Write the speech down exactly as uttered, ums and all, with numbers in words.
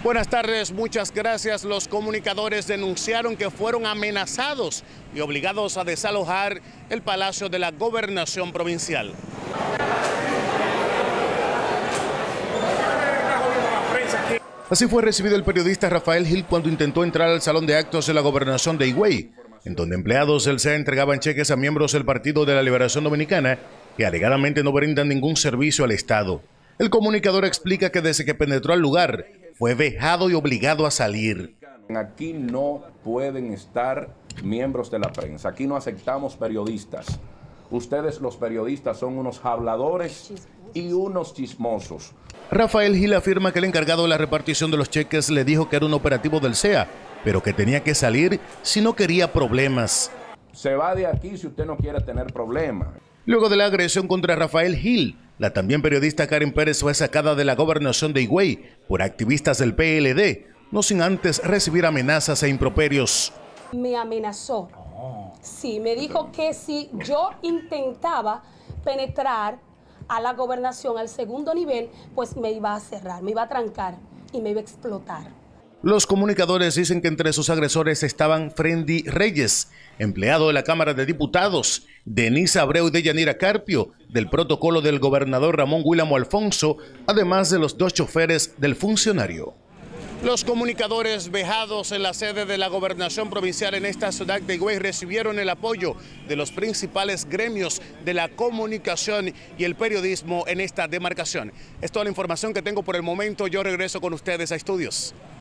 Buenas tardes, muchas gracias. Los comunicadores denunciaron que fueron amenazados y obligados a desalojar el Palacio de la Gobernación Provincial. Así fue recibido el periodista Rafael Gil cuando intentó entrar al salón de actos de la Gobernación de Higüey, en donde empleados del C E A entregaban cheques a miembros del Partido de la Liberación Dominicana que alegadamente no brindan ningún servicio al Estado. El comunicador explica que desde que penetró al lugar, fue vejado y obligado a salir. Aquí no pueden estar miembros de la prensa, aquí no aceptamos periodistas. Ustedes los periodistas son unos habladores y unos chismosos. Rafael Gil afirma que el encargado de la repartición de los cheques le dijo que era un operativo del C E A, pero que tenía que salir si no quería problemas. Se va de aquí si usted no quiere tener problemas. Luego de la agresión contra Rafael Gil, la también periodista Karen Pérez fue sacada de la Gobernación de Higüey por activistas del P L D, no sin antes recibir amenazas e improperios. Me amenazó. Sí, me dijo que si yo intentaba penetrar a la gobernación al segundo nivel, pues me iba a cerrar, me iba a trancar y me iba a explotar. Los comunicadores dicen que entre sus agresores estaban Frendy Reyes, empleado de la Cámara de Diputados, Denise Abreu y Deyanira Carpio, del protocolo del gobernador Ramón Guilamo Alfonso, además de los dos choferes del funcionario. Los comunicadores vejados en la sede de la Gobernación Provincial en esta ciudad de Higüey recibieron el apoyo de los principales gremios de la comunicación y el periodismo en esta demarcación. Es toda la información que tengo por el momento. Yo regreso con ustedes a estudios.